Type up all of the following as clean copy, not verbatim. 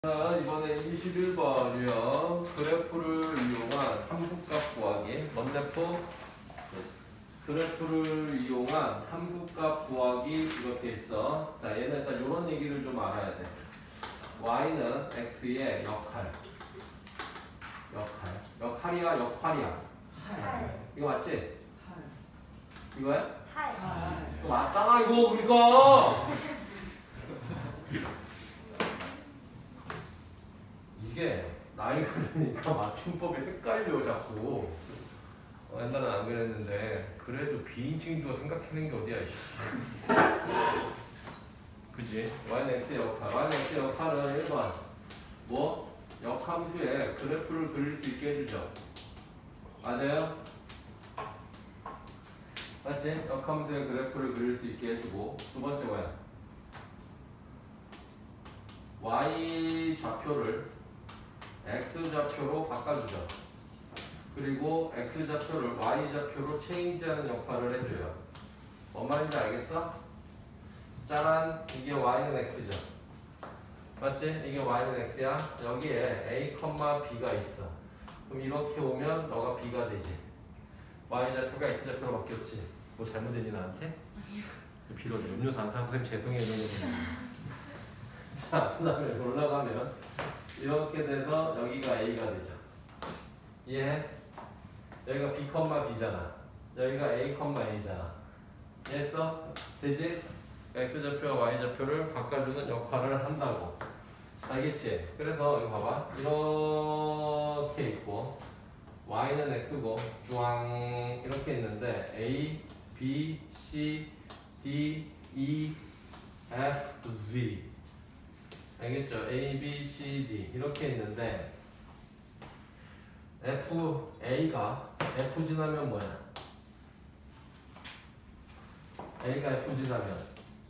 자, 이번에 21번이요. 그래프를 이용한 함수값 구하기. 먼네포 그래프를 이용한 함수값 구하기 이렇게 있어. 자, 얘는 일단 이런 얘기를 좀 알아야 돼. y는 x의 역할이야, 역할이야. 이거 맞지? 이거야? 이거 맞잖아, 이거 우리가. 이게 나이가 드니까 맞춤법이 헷갈려 자꾸. 옛날엔 안 그랬는데 그래도 비인칭주어 생각해낸 게 어디야. 그지? y는 x의 역할. y는 x의 역할은 1번 뭐? 역함수에 그래프를 그릴 수 있게 해주죠. 맞아요? 맞지? 역함수에 그래프를 그릴 수 있게 해주고, 두 번째 뭐야? y 좌표를 x좌표로 바꿔주죠. 그리고 x좌표를 y좌표로 체인지하는 역할을 해줘요. 뭔 말인지 알겠어? 짜란, 이게 y는 x죠. 맞지? 이게 y는 x야. 여기에 a, b가 있어. 그럼 이렇게 오면 너가 b가 되지. y좌표가 x좌표로 바뀌었지. 뭐 잘못했니 나한테? 아니요. 비록 음료수 안 사고 쌤 죄송해요. 자, 그 다음에 올라가면 이렇게 돼서 여기가 a가 되죠. 이해해? 여기가 b, b잖아. 여기가 a, a잖아. 이해했어? 되지? x좌표와 y좌표를 바꿔주는 역할을 한다고. 알겠지? 그래서 이거 봐봐. 이렇게 있고 y는 x고 쭈앙 이렇게 있는데 a, b, c, d, e, f, z 알겠죠? a, b, c, d 이렇게 있는데 a가 f 지나면 뭐야? a가 f 지나면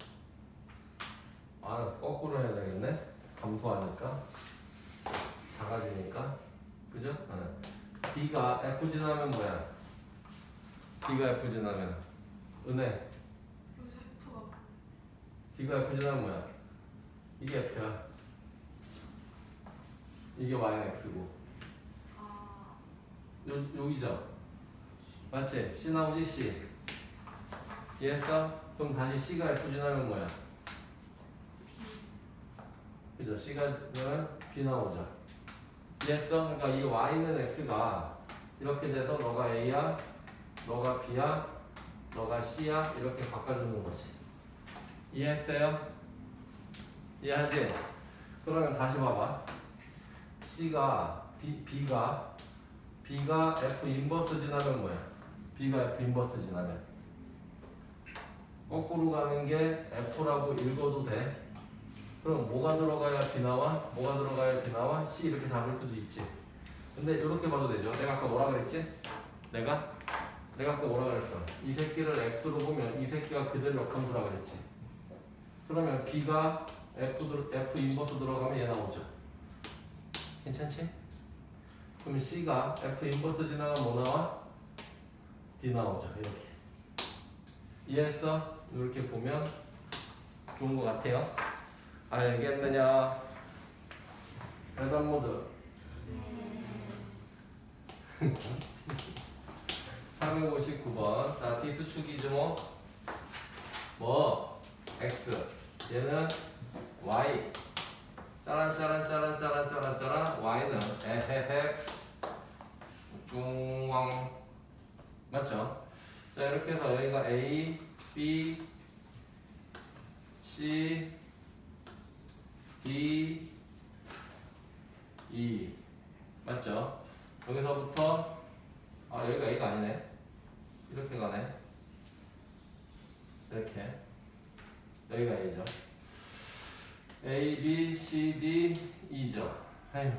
거꾸로 해야 되겠네? 감소하니까 작아지니까 그죠? d가 f 지나면 뭐야? d가 f 지나면 은혜 d가 f 지나면 뭐야? 이게 f야. 이게 y는 x고 여기죠? 맞지? c 나오지 c 이해했어? 그럼 다시 c가 f 지나면 뭐야? 그죠? c가 지나면 b 나오죠? 이해했어? 그러니까 이 y는 x가 이렇게 돼서 너가 a야, 너가 b야, 너가 c야 이렇게 바꿔주는 거지. 이해했어요? 이해하지? 그러면 다시 봐봐. B가 F 인버스 지나면 뭐야? B가 F 인버스 지나면 거꾸로 가는 게 F라고 읽어도 돼. 그럼 뭐가 들어가야 B 나와? 뭐가 들어가야 B 나와? C 이렇게 잡을 수도 있지. 근데 이렇게 봐도 되죠. 내가 아까 뭐라 그랬지? 내가 아까 뭐라 그랬어? 이 새끼를 X로 보면 이 새끼가 그대로 역함수라 그랬지. 그러면 B가 F 인버스 들어가면 얘 나오죠. 괜찮지? 그럼 C가 F 인버스 지나가면 뭐 나와? D 나오죠. 이렇게. 이해했어? 이렇게 보면 좋은 것 같아요. 알겠느냐? 대답 모드. 359번. 자, D수축이죠 뭐? 뭐? X. 얘는 Y. 짜란 Y는 fx 중왕 맞죠? 자 이렇게 해서 여기가 A, B, C, D, E 맞죠? 여기서부터 여기가 A가 아니네. 이렇게 가네. 이렇게 여기가 A죠. A, B, C, D, E죠. 아유.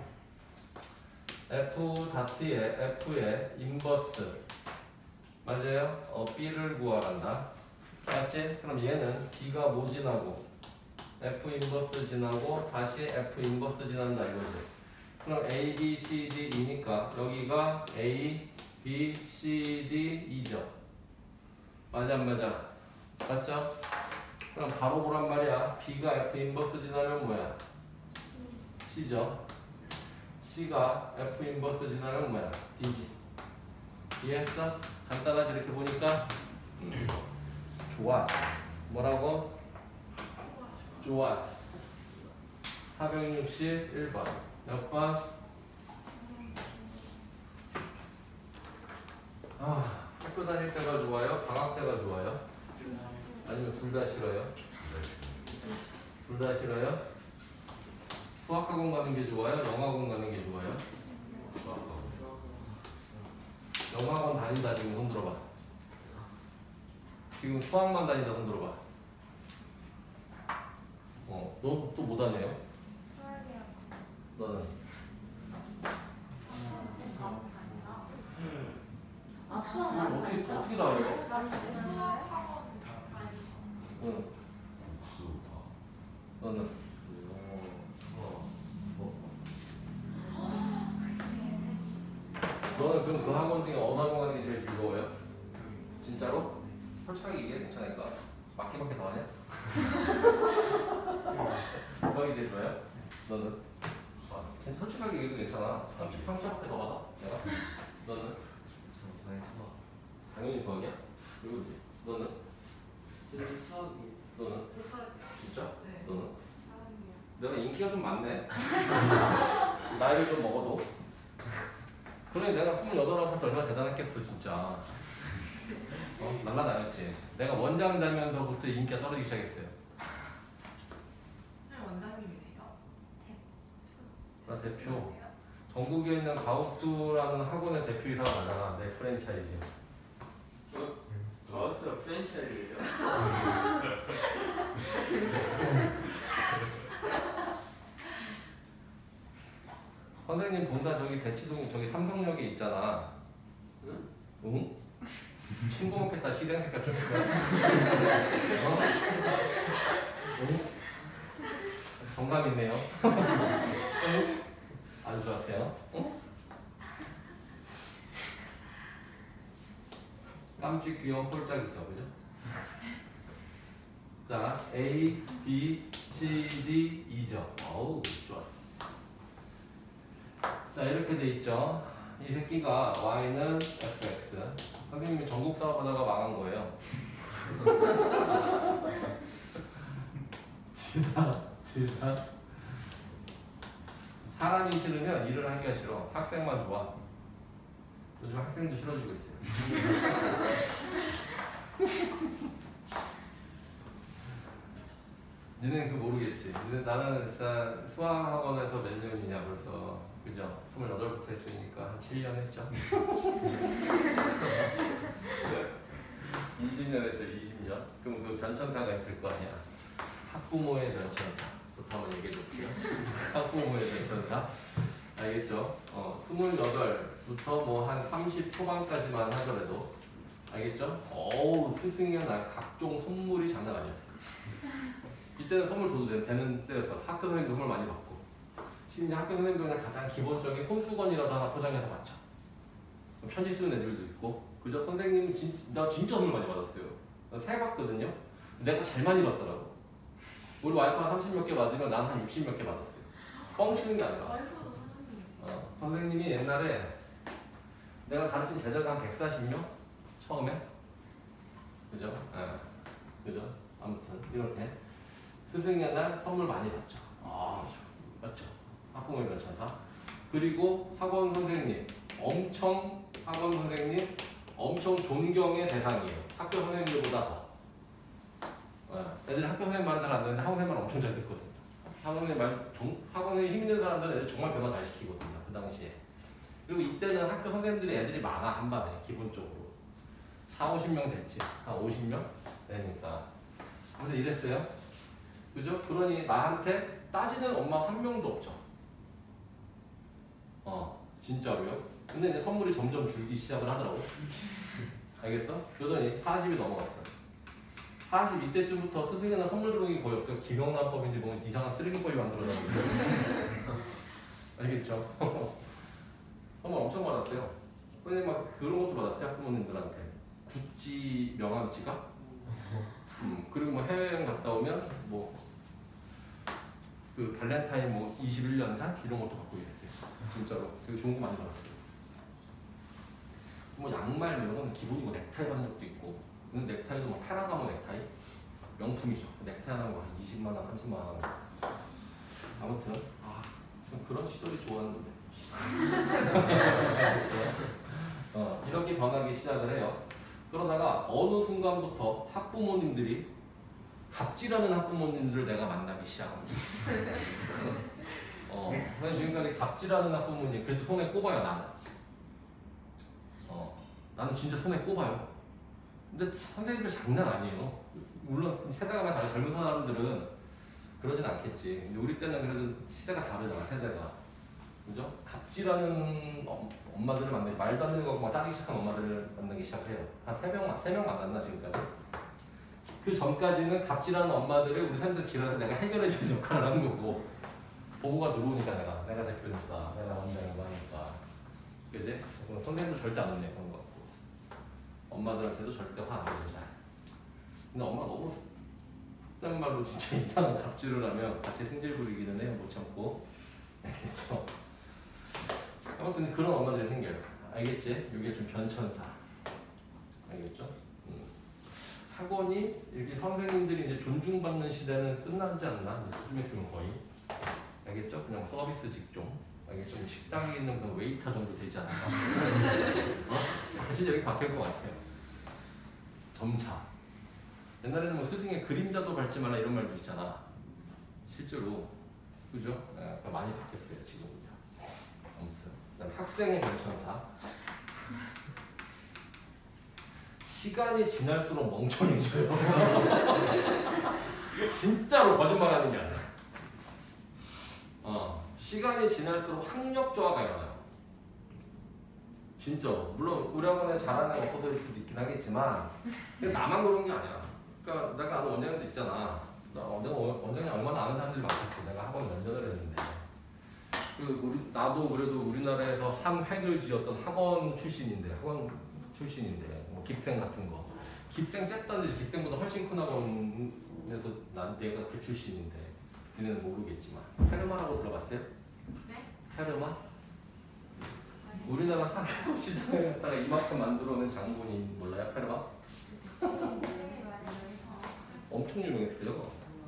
F의 인버스 맞아요? B를 구하란다. 맞지? 그럼 얘는 B가 뭐 지나고 F 인버스 지나고 다시 F 인버스 지난다 이거지. 그럼 A, B, C, D, E니까 여기가 A, B, C, D, E죠. 맞아 안 맞아? 맞죠? 그럼 바로 보란 말이야. B가 F 인버스 지나면 뭐야? C죠. C가 F 인버스 지나면 뭐야? D지. 이해했어? 간단하지 이렇게 보니까? 좋았어. 뭐라고? 좋았어. 461번. 몇 번? 학교 다닐 때가 좋아요? 방학 때가 좋아요? 아니면 둘 다 싫어요? 둘 다 싫어요? 수학학원 가는 게 좋아요? 영어학원 가는 게 좋아요? 영어학원 다닌다 지금 손 들어봐. 지금 수학만 다닌다 손 들어봐. 너 또 뭐 다녀요? 수학이랑 너는? 수학 많이 어떻게 다녔다. 다 알아? 난 수학학원 다녔어. 응. 너는? 너는 그럼 그 학원 중에 어느 학원 가는 게 제일 즐거워요? 진짜로? 솔직하게 얘기해 괜찮으니까. 맞기밖에 더 하냐? 수학이 제일 좋아요? 너는? 솔직하게 얘기해도 괜찮아. 30평차밖에 더 받아. 내가? 너는? 당연히 수학이야? 그리고 이제 너는? 너는? 진짜? 네. 너는? 수학이요. 내가 인기가 좀 많네. 나이를 좀 먹어도. 그래 내가 28한테 얼마나 대단했겠어 진짜. 날라다녔지. 내가 원장 되면서부터 인기가 떨어지기 시작했어요. 원장님이세요? 나 대표. 전국에 있는 가우스라는 학원의 대표이사가 나잖아. 내 프랜차이즈. 가우스가 프랜차이즈예요? 선생님 본사 저기 대치동 저기 삼성역에 있잖아. 응? 응? 신고 먹겠다 시den새끼 좀. 응? 정감 있네요. 응? 아주 좋았어요. 응? 깜찍 귀여운 폴짝이죠, 그죠? 자, A, B, C, D, E죠. 어우, 좋았어. 자, 이렇게 돼 있죠. 이 새끼가 Y는 fx. 선생님이 전국 사업 하다가 망한 거예요. 지다. 사람이 싫으면 일을 하기가 싫어. 학생만 좋아. 요즘 학생도 싫어지고 있어요. 니네는 그거 모르겠지. 나는 진짜 수학학원에서 몇 년이냐 벌써. 그죠? 28부터 했으니까 한 7년 했죠. 20년 했죠, 20년. 그럼 그 변천사가 있을 거 아니야. 학부모의 변천사. 부터 한번 얘기해 볼게요. 학부모의 변천사. 알겠죠? 28부터 뭐 한 30 초반까지만 하더라도 알겠죠? 어우, 스승의 날 각종 선물이 장난 아니었어. 이때는 선물 줘도 되는 때였어. 학교 선생님도 선물 많이 받고. 심지어 학교 선생님도 그냥 가장 기본적인 손수건이라도 하나 포장해서 받죠. 편지 쓰는 애들도 있고. 그죠? 선생님은 나 진짜 선물 많이 받았어요. 나 세 받거든요. 내가 제일 많이 받더라고. 우리 와이프가 30몇 개 받으면 난 한 60몇 개 받았어요. 뻥 치는 게 아니라. 와이프도 선생님이세요? 선생님이 옛날에 내가 가르친 제자가 한 140명? 처음에? 그죠? 그죠? 아무튼 이렇게 스승의 날 선물 많이 받죠. 맞죠? 학부모의 변천사. 그리고 학원 선생님 엄청 존경의 대상이에요. 학교 선생님들보다 더. 애들이 학교 선생님 말은 잘 안 듣는데 학원 선생님 말 엄청 잘 듣거든요. 학원에 힘 있는 사람들은 애들 정말 변화 잘 시키거든요. 그 당시에. 그리고 이때는 학교 선생님들이 애들이 많아, 한 반에 기본적으로. 40-50명 됐지. 한 50명 되니까. 아무튼 이랬어요. 그죠? 그러니 나한테 따지는 엄마 한 명도 없죠. 진짜로요? 근데 이제 선물이 점점 줄기 시작을 하더라고. 알겠어? 그러더니 40이 넘어갔어. 40 이때쯤부터 스승이나 선물 들어오는 게 거의 없어요. 김영란법인지 뭐 이상한 쓰레기법이 만들어졌는데. 알겠죠? 선물 엄청 받았어요. 근데 막 그런 것도 받았어요. 학부모님들한테. 구찌 명함지가? 그리고 뭐 해외여행 갔다 오면 뭐 그 발렌타인 뭐 21년산 이런 것도 갖고 이랬어요. 진짜로 되게 좋은 거 많이 받았어요. 뭐 양말 이런 건 기본이고 넥타이 받은 적도 있고, 근데 넥타이도 뭐 페라가모 넥타이 명품이죠. 넥타이 하나 뭐 20만 원, 30만 원. 아무튼 좀 그런 시절이 좋았는데. 이렇게 변하기 시작을 해요. 그러다가 어느 순간부터 학부모님들이 갑질하는 학부모님들을 내가 만나기 시작합니다. 그래서 지금까지 갑질하는 학부모님 그래도 손에 꼽아요 나는. 나는 진짜 손에 꼽아요. 근데 선생님들 장난 아니에요. 물론 세대가 많이 다르고 젊은 사람들은 그러진 않겠지. 근데 우리 때는 그래도 시대가 다르잖아, 세대가. 그죠? 갑질하는 엄마들을 만나기, 말도 안 되는 거 막 따르기 시작한 엄마들을 만나기 시작해요. 한 3명 만났나 지금까지? 그 전까지는 갑질하는 엄마들을 우리 사람들 지랄해서 내가 해결해주는 역할을 하는 거고, 보고가 들어오니까 내가 대표니까, 내가 원장인 거 하니까. 그지? 선생님도 절대 안 혼내, 그런 거 같고. 엄마들한테도 절대 화 안 내고 잘. 근데 엄마가 너무 속된 말로 진짜 이상한 갑질을 하면 같이 승질 부리기는 해요, 못 참고. 알겠죠? 아무튼 그런 엄마들이 생겨요. 알겠지? 이게 좀 변천사. 알겠죠? 학원이 이렇게 선생님들이 이제 존중받는 시대는 끝나지 않나? 이제 좀 있으면 거의. 알겠죠? 그냥 서비스 직종. 알겠죠? 식당에 있는 그 웨이터 정도 되지 않을까? 진짜 여기 바뀔 것 같아요. 점차. 옛날에는 뭐 스승의 그림자도 밟지 말라 이런 말도 있잖아. 실제로. 그죠? 많이 바뀌었어요, 지금은요. 아무튼. 그다음에 학생의 변천사. 시간이 지날수록 멍청해져요. 진짜로 거짓말하는 게 아니야. 시간이 지날수록 학력 저하가 일어나요. 진짜. 물론 우리 학원에 잘하는 엎어서일 수도 있긴 하겠지만, 근데 나만 그런 게 아니야. 그러니까 내가 아는 원장님도 있잖아. 내가 원장님 얼마나 아는 사람들이 많겠어. 내가 학원 면전을 했는데. 나도 그래도 우리나라에서 한 획을 지었던 학원 출신인데, 뭐 깁생 같은 거. 깁생 쨌다는데 깁생보다 훨씬 큰 학원에서 내가 그 출신인데, 니네는 모르겠지만. 페르마라고 들어봤어요? 네? 페르마? 우리나라 사교육 시장에 갖다가 이만큼 만들어낸 장본인 몰라요? 페르마? 엄청 유명했어요.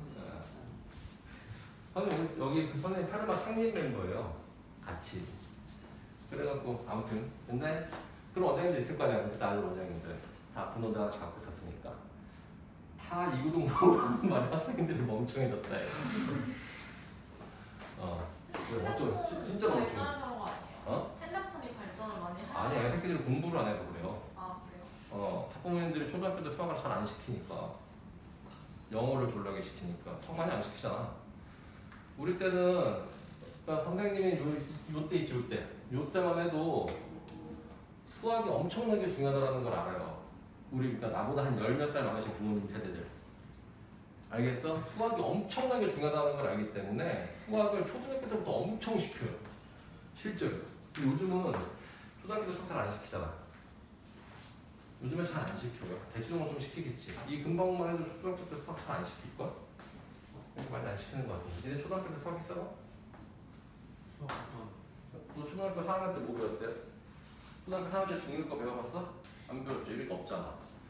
선생님 여기 그 선생님 페르마 창립 멤버예요. 같이. 그래갖고 아무튼 근데 그런 원장님들 있을 거 아니야. 그때 아는 원장님들 다 분원대 하나씩 갖고 있었으니까 다 이구동성으로 하는 말에 학생들이 멍청해졌다. 어쩌 진짜 멍청해. 발전한 거 아니에요? 핸드폰이 발전을 많이 해요? 아니야, 새끼들이 공부를 안 해서 그래요. 아 그래요? 학부모님들이 초등학교 때 수학을 잘 안 시키니까 영어를 졸라게 시키니까 수학 많이 안 시키잖아. 우리 때는 그러니까 선생님이 요때 있지, 요때만 해도 수학이 엄청나게 중요하다는 걸 알아요. 우리 그러니까 나보다 한 10몇 살 많으신 부모님 세대들. 알겠어? 수학이 엄청나게 중요하다는 걸 알기 때문에 수학을 초등학교 때부터 엄청 시켜요. 실제로. 근데 요즘은 초등학교 때 수학 잘 안 시키잖아. 요즘에 잘 안 시켜요. 대치동은 좀 시키겠지. 이 근방만 해도 초등학교 때 수학 잘 안 시킬걸? 많이 안 시키는 것 같은데. 니네 초등학교 때 수학 했어? 너 초등학교 4학년 때 뭐 배웠어요? 초등학교 4학년 때 중1 거 배워봤어? 안 배웠죠? 이게 없잖아.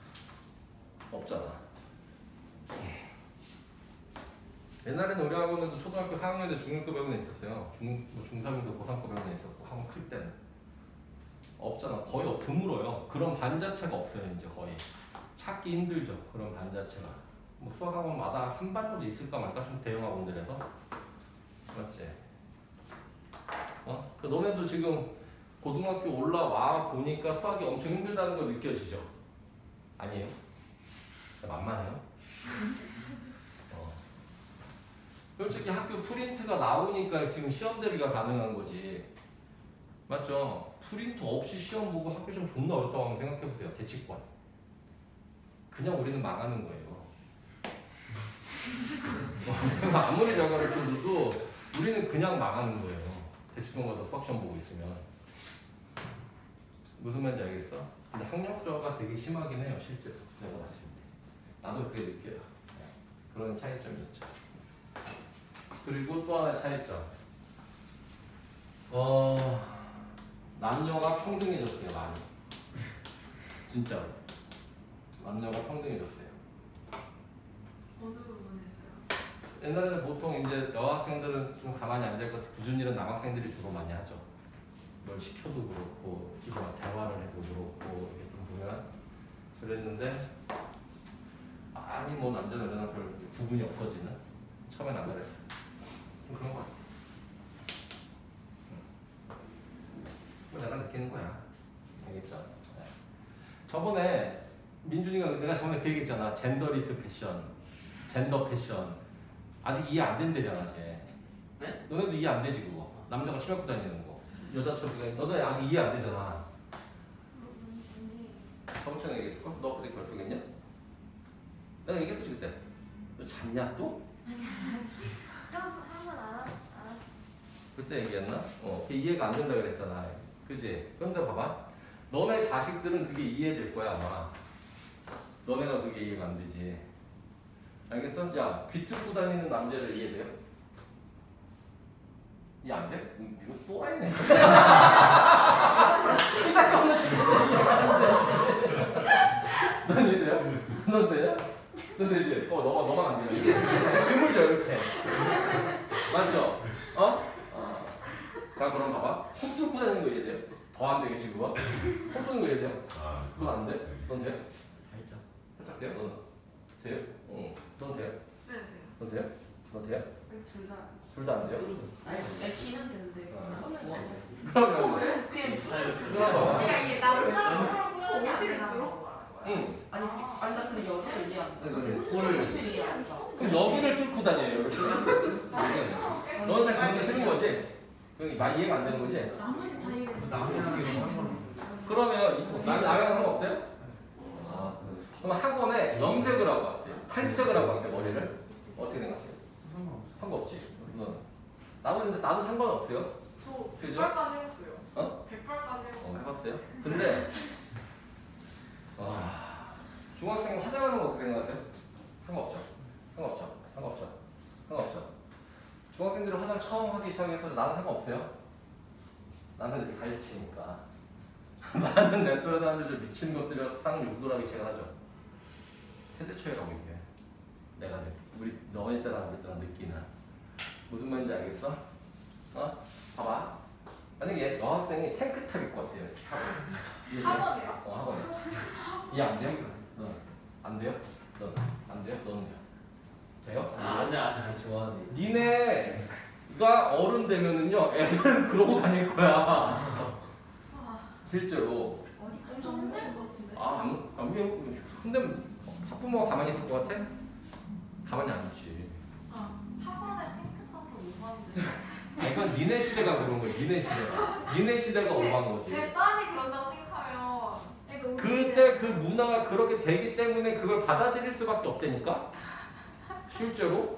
옛날에는 우리 학원에도 초등학교 4학년 때 중1 거 배우는 애 있었어요. 중3인도 고3 거 배우는 애 있었고 학원 클 때는. 없잖아. 거의 드물어요. 그런 반 자체가 없어요. 이제 거의. 찾기 힘들죠. 그런 반 자체가. 뭐 수학학원마다 한 반 정도 있을까 말까? 좀 대형 학원들에서. 맞지? 너네도 지금 고등학교 올라와 보니까 수학이 엄청 힘들다는 거 느껴지죠? 아니에요? 만만해요? 솔직히 학교 프린트가 나오니까 지금 시험 대비가 가능한 거지. 맞죠? 프린트 없이 시험 보고 학교 시험 존나 어렵다고 한번 생각해보세요. 대치권. 그냥 우리는 망하는 거예요. 아무리 자가를 줘도 우리는 그냥 망하는 거예요. 대치권 가서 수학 시험 보고 있으면. 무슨 말인지 알겠어? 근데 학력 저하가 되게 심하긴 해요. 실제로. 내가 봤을 때. 나도 그렇게 느껴요. 그런 차이점이 있죠. 그리고 또 하나의 차이점. 남녀가 평등해졌어요, 많이. 진짜로. 남녀가 평등해졌어요. 어느 부분에서요? 옛날에는 보통 이제 여학생들은 좀 가만히 앉아있고 굳은 일은 남학생들이 주로 많이 하죠. 뭘 시켜도 그렇고, 집에 막 대화를 해도 그렇고, 이렇게 좀 보면 그랬는데, 아니 뭐 남자 여자는 별 구분이 없어지는? 처음엔 안 그랬어요. 좀 그런 거 같아요. 뭐 내가 느끼는 거야. 알겠죠? 네. 저번에 민준이가 내가 저번에 그 얘기했잖아. 젠더리스 패션, 젠더 패션. 아직 이해 안 된대잖아, 쟤. 네? 너네도 이해 안 되지 그거. 남자가 치마 입고 다니는 거. 여자처럼 너도 아직 이해 안 되잖아. 저번 주에 얘기했을걸? 너 그때 그걸 쓰겠냐? 내가 얘기했었지 그때. 너 잤냐 또? 한번 알았어. 그때 얘기했나? 이해가 안 된다 그랬잖아. 그지? 그런데 봐봐. 너네 자식들은 그게 이해될 거야 아마. 너네가 그게 이해가 안 되지. 알겠어? 야, 귀 뚫고 다니는 남자를 이해돼요? 이해 안 돼? 이거 또라이네. 시작 없는 시간에 이해하는데. 넌 이해돼요? 넌 돼요? 넌 되지? 너만 안 되네. 드물죠 이렇게. 맞죠? 자 그럼 봐봐. 콕 뚫고 다니는 거 이해돼요? 더 안 되겠지 그거? 콕 뚫는 거 이해돼요? 그건 안 돼? 넌 돼요? 살짝 돼요? 너는? 돼요? 응. 넌 돼요? 네, 네. 넌 돼요? 넌 돼요? 둘 다. 둘 다 안 돼요? 귀는 되는데. 그러면 왜? 그냥 그러면 그러니까 이게 남자랑 어디를 들어? 응. 아니 나 근데 여자가 이해 안 돼. 꼴을 이해 안 돼. 그럼 여기를 뚫고 다녀요 이렇게. 너는 그런 거 싫은 거지? 그럼 나 이해가 안 되는 거지? 나머지 다 이해. 그러면 나랑 상관없어요? 그럼 학원에 염색을 하고 왔어요. 탈색을 하고 왔어요 머리를. 어떻게 생각해요? 상관없지. 나도 상관없어요. 저 그죠? 100발까지 해봤어요. 어? 100발까지 해봤어요. 해봤어요? 근데 중학생 화장하는 거 어떻게 생각하세요? 상관없죠. 중학생들이 화장 처음 하기 시작해서 나는 상관없어요? 나는 이렇게 가르치니까. 나는 내 또래 사람들 좀 미친 것들이라서 쌍욕돌하기 시작하죠. 세대초이라고 이게. 내가 우리 너희 때랑 우리 때랑 느끼는 무슨 말인지 알겠어? 봐봐. 만약에 여학생이 탱크탑 입고 왔어요. 이렇게 학원이요? 학원에. 이해 안 돼요? 안 돼요? 안 돼요? 너는 돼요? 돼요? 아니야 좋아하네. 니네가 어른 되면은요 애들은 그러고 다닐 거야. 실제로. 엄청 힘들 것 같은데. 왜 근데 학부모가 가만히 있을 것 같아? 가만히 안 있지. 학원에 탱크탑을 오가는데. 이건 니네 시대가 그런 거야. 니네 시대가 오만 거지. 제 딸이 그런다고 생각하면 너무 그때 그 문화가 그렇게 되기 때문에 그걸 받아들일 수밖에 없다니까? 실제로?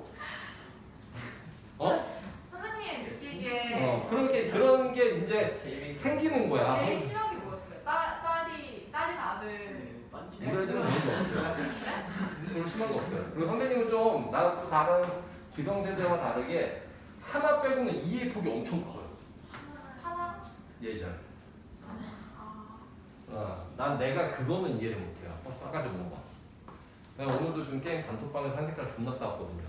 선생님 느끼기에 그런 게 이제 생기는 거야. 제일 심한 게 뭐였어요? 딸이나 아들. 우리 애들은 그런 거 없어요. 별로 심한 거 없어요. 그리고 선배님은 좀 나하고 다른 기성세대와 다르게 하나 빼고는 이해 폭이 엄청 커요. 하나? 예전. 난 내가 그거는 이해를 못해요. 싸가지 없는 거. 내가 오늘도 지금 게임 단톡방에서 한 색깔 존나 싸웠거든요.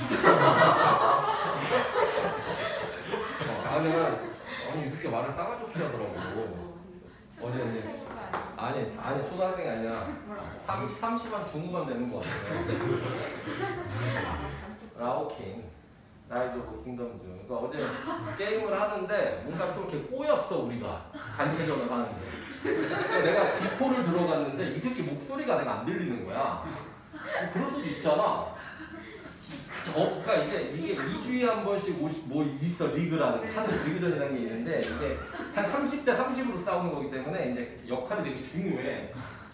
내가 이렇게 말을 싸가지 없이 하더라고. 어제 아니 초등학생이 아니라 30한 중후반 되는 거 같아요. 라오킹 라이드 오브 킹덤 중. 그러니까 어제 게임을 하는데 뭔가 좀 이렇게 꼬였어 우리가 단체전을 하는데. 그러니까 내가 디코를 들어갔는데 이 새끼 목소리가 내가 안 들리는 거야. 그럴 수도 있잖아. 그러니까 이게 2주에 한 번씩 뭐 있어 리그라는 하는 리그전이라는 게 있는데 이게 한 30대 30으로 싸우는 거기 때문에 이제 역할이 되게 중요해.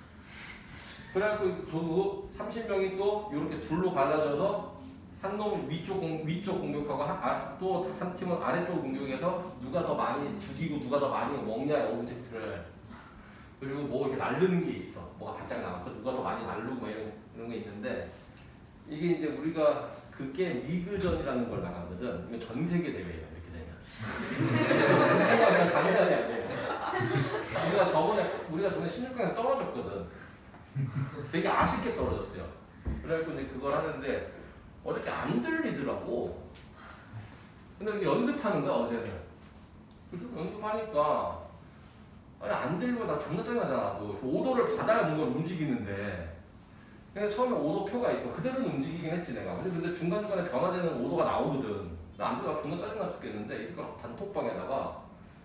그래갖고 그 30명이 또 이렇게 둘로 갈라져서 한 놈은 위쪽 공격하고 또 한 팀은 아래쪽 공격해서 누가 더 많이 죽이고 누가 더 많이 먹냐 오브젝트를. 그리고 뭐 이렇게 날르는 게 있어. 뭐가 바짝 나와서 누가 더 많이 날르고 뭐 이런 게 있는데 이게 이제 우리가 그게 리그전이라는 걸 나가거든. 이거 전 세계 대회예요. 이렇게 되면. 이거 그냥 장난이 아니에요. 우리가 저번에 16강에 떨어졌거든. 되게 아쉽게 떨어졌어요. 그래갖고 이제 그걸 하는데 어저께 안 들리더라고. 근데 이게 연습하는 거야 어제는. 그래서 연습하니까 아니 안 들리면 나 존나 짜증나잖아. 나도 오더를 받아야 뭔가 움직이는데. 그래서 처음에 오더표가 있어. 그대로는 움직이긴 했지 내가. 근데 중간중간에 변화되는 오더가 나오거든. 나 안 들어가 존나 짜증나 죽겠는데 이 새끼가 단톡방에다가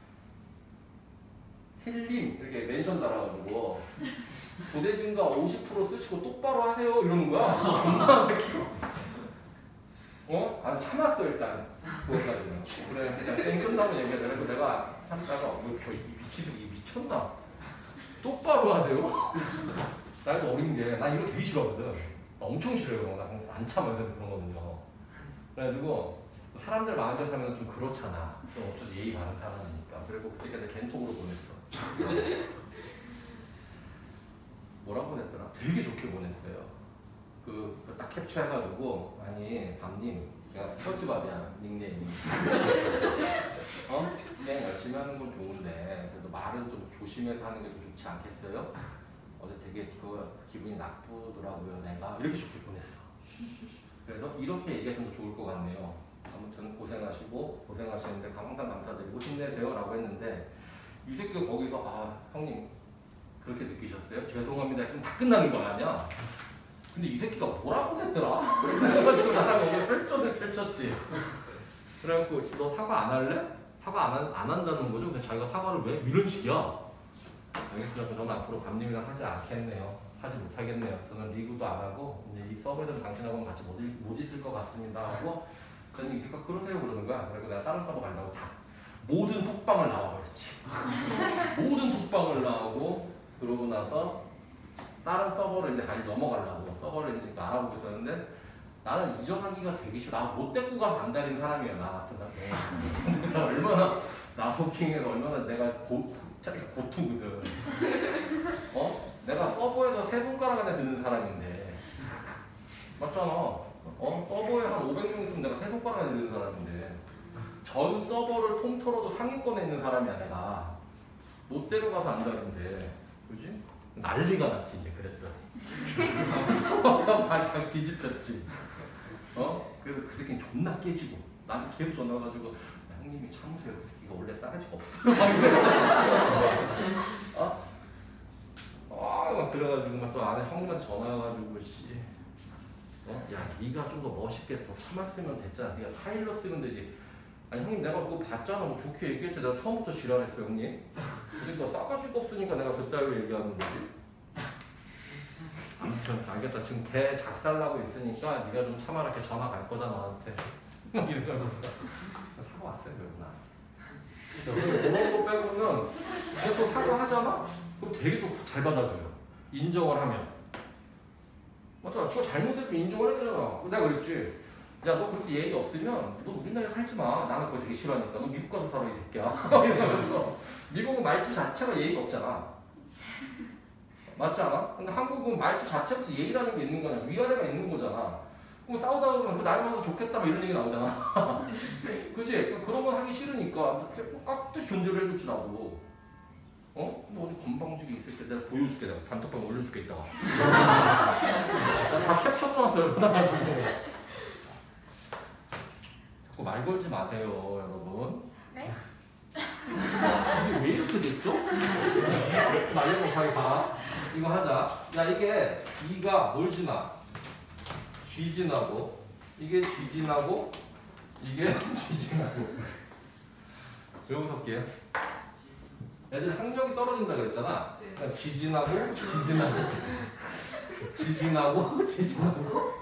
힐님 이렇게 멘션 달아가지고 부대진과 50% 쓰시고 똑바로 하세요 이러는 거야. 존나 새끼가. 아 참았어 일단. 그거까지는. 그래 일단 게임 끝나면 얘기해. 그래서 내가 참다가 미치듯이 미쳤나? 똑바로 하세요? 나도 어린 게 난 이거 되게 싫어하거든. 엄청 싫어요. 나 안 참아서 그런 거거든요. 그래가지고 사람들 많은 데 사면 좀 그렇잖아. 좀 없어도 예의 바른 사람이니까. 그리고 그때 겐톡으로 보냈어. 뭐라고 보냈더라? 되게 좋게 보냈어요. 딱 캡처해가지고 아니 밤님 제가 스포츠밥이야 닉네임이. 그냥 열심히 하는 건 좋은데 그래도 말은 좀 조심해서 하는 게 더 좋지 않겠어요? 어제 되게 기분이 나쁘더라고요 내가. 이렇게 좋게 보냈어. 그래서 이렇게 얘기하시면 더 좋을 것 같네요. 아무튼 고생하시는데 항상 감사드리고 힘내세요 라고 했는데 이 새끼가 거기서 아 형님 그렇게 느끼셨어요? 죄송합니다 했으면 다 끝나는 거 아니야? 근데 이 새끼가 뭐라고 했더라? 그래가지고 나랑 여기 설전을 펼쳤지. 그래갖고 너 사과 안 할래? 사과 안 한다는 거죠? 근데 자기가 사과를 왜? 이런 식이야. 알겠습니다. 저는 앞으로 밤님이랑 하지 않겠네요. 하지 못하겠네요. 저는 리그도 안 하고 이제 이 서버에서 당신하고는 같이 못 있을 것 같습니다 하고 저는 이 새끼가 그러세요 그러는 거야. 그리고 내가 다른 서버 가려고 다 모든 톡방을 나와버렸지. 모든 톡방을 나오고 그러고 나서 다른 서버를 이제 넘어가려고 서버를 이제 알아보고 있었는데 나는 이전하기가 되게 싫어. 나 못 데리고 가서 안 다닌 사람이야 나 같은 사람. 내가 얼마나 나호킹에서 얼마나 내가 고투거든. 내가 서버에서 세 손가락 안에 드는 사람인데 맞잖아. 서버에 한 500명 있으면 내가 세 손가락 안에 드는 사람인데 전 서버를 통틀어도 상위권에 있는 사람이야 내가. 못 데려가서 안 다닌데 그지? 난리가 났지 이제 그랬더니. 말이 그냥 뒤집혔지. 그래서 그 새끼는 존나 깨지고 나한테 계속 전화 와가지고 형님이 참으세요. 그 새끼가 원래 싸가지가 없어요. 막 그래가지고 막 또 안에 형님한테 전화 와가지고 씨. 야 네가 좀 더 멋있게 더 참았으면 됐잖아. 네가 타일러 쓰면 되지. 아니 형님 내가 그거 봤잖아. 뭐 좋게 얘기했지. 내가 처음부터 지랄했어 형님. 그러니까 싸가지가 없으니까 내가 그따위로 얘기하는 거지. 아무튼 알겠다. 지금 개 작살나고 있으니까 네가 좀 참아라. 이렇게 전화 갈 거다 너한테. 이러면서 사과왔어요 결국 나. 그런 거 빼고는 내가 또 사과하잖아? 그럼 되게 또 잘 받아줘요. 인정을 하면. 맞잖아. 저 잘못했으면 인정을 해야 되잖아. 내가 그랬지. 야 너 그렇게 예의 없으면 너 우리나라에 살지 마. 나는 그거 되게 싫어하니까. 너 미국 가서 살아 이 새끼야. 이러면서. 미국은 말투 자체가 예의가 없잖아. 맞지 않아? 근데 한국은 말투 자체부터 예의라는 게 있는 거냐. 위아래가 있는 거잖아. 그럼 싸우다 보면 그 나이 많아서 좋겠다 막 이런 얘기 나오잖아. 그치? 그런 거 하기 싫으니까 깍듯이 존재를 해줬지 나도. 근데 어디 건방지게 있을 때 내가 보여줄게. 내가 단톡방 올려줄게 이따가. 나 다 캡처 떠났어요. 나가지고. 자꾸 말 걸지 마세요 여러분. 네? 이게 왜 이렇게 됐죠? 말려고 자기 봐. 이거 하자. 야 이게 E가 뭘 지나? G 지나고 이게 G 지나고 이게 G 지나고. 왜 무섭게? 애들 학력이 떨어진다 그랬잖아. 그러니까 G 지나고 G 지나고 G 지나고 G 지나고.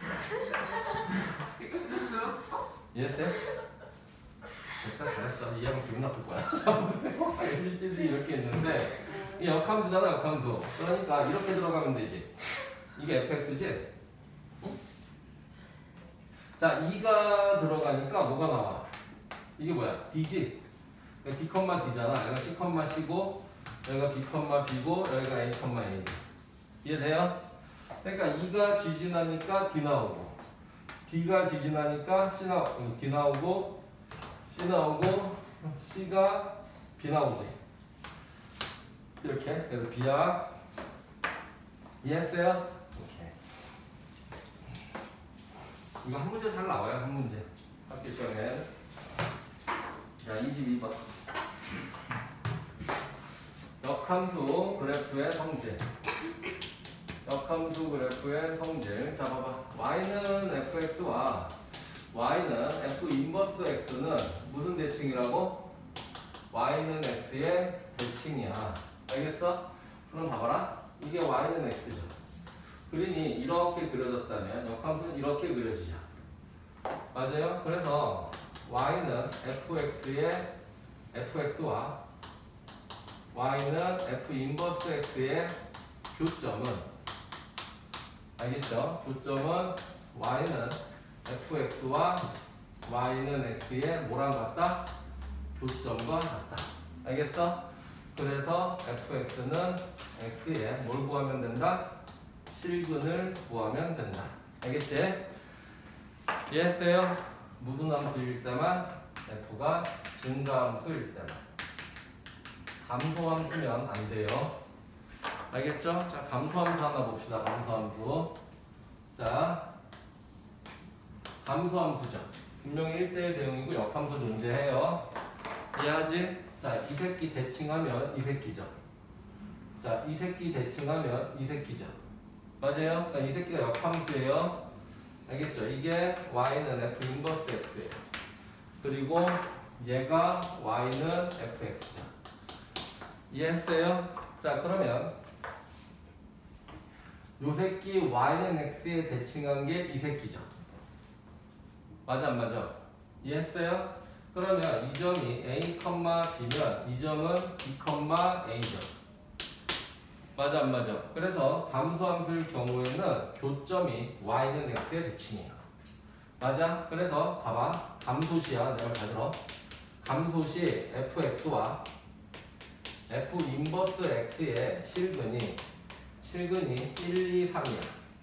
이해했어요? 됐어 잘했어. 이해하면 기분 나쁠 거야. ABCD 이렇게 있는데 이 역함수잖아 역함수. 그러니까 이렇게 들어가면 되지. 이게 fx지? 응? 자 2가 들어가니까 뭐가 나와? 이게 뭐야? d지? d, d잖아. 여기가 c, c고 여기가 b, b고 여기가 a, a지. 이해돼요? 그러니까 2가 g 지나니까 d 나오고 D가 직진하니까 D 나오고 C 나오고 C가 B 나오지. 이렇게. 그래서 B야. 이해했어요? 오케이. 이거 한 문제 잘 나와요. 한 문제. 학교 시간에. 자, 22번. 역함수 그래프의 성질. 역함수 그래프의 성질. 자, 봐봐. y는 fx와 y는 f 인버스 x는 무슨 대칭이라고? y는 x의 대칭이야. 알겠어? 그럼 봐봐라. 이게 y는 x죠. 그림이 이렇게 그려졌다면 역함수는 이렇게 그려지죠. 맞아요? 그래서 y는 fx의 fx와 y는 f 인버스 x의 교점은 알겠죠? 교점은 y는 fx와 y는 x의 뭐랑 같다? 교점과 같다. 알겠어? 그래서 fx는 x에 뭘 구하면 된다? 실근을 구하면 된다. 알겠지? 이해했어요? 무슨 함수일 때만? f가 증가함수일 때만. 감소함수면 안 돼요. 알겠죠? 자, 감소함수 하나 봅시다. 감소함수. 자, 감소함수죠. 분명히 1대1 대응이고 역함수 존재해요. 이해하지? 자, 이 새끼 대칭하면 이 새끼죠. 자, 이 새끼 대칭하면 이 새끼죠. 맞아요? 그러니까 이 새끼가 역함수예요. 알겠죠? 이게 y는 f 인버스 x예요. 그리고 얘가 y는 fx죠. 이해했어요? 자, 그러면 요 새끼 y는 x에 대칭한 게 이 새끼죠. 맞아 안 맞아? 이해했어요? 그러면 이 점이 a, b면 이 점은 b, a죠. 맞아 안 맞아? 그래서 감소함수일 경우에는 교점이 y는 x의 대칭이에요. 맞아? 그래서 봐봐. 감소시야. 내가 잘 들어. 감소시 fx와 f 인버스 x의 실근이 1, 2, 3이야.